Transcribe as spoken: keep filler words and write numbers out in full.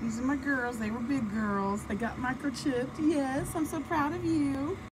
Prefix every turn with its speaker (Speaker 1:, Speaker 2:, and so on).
Speaker 1: These are my girls. They were big girls. They got microchipped. Yes, I'm so proud of you.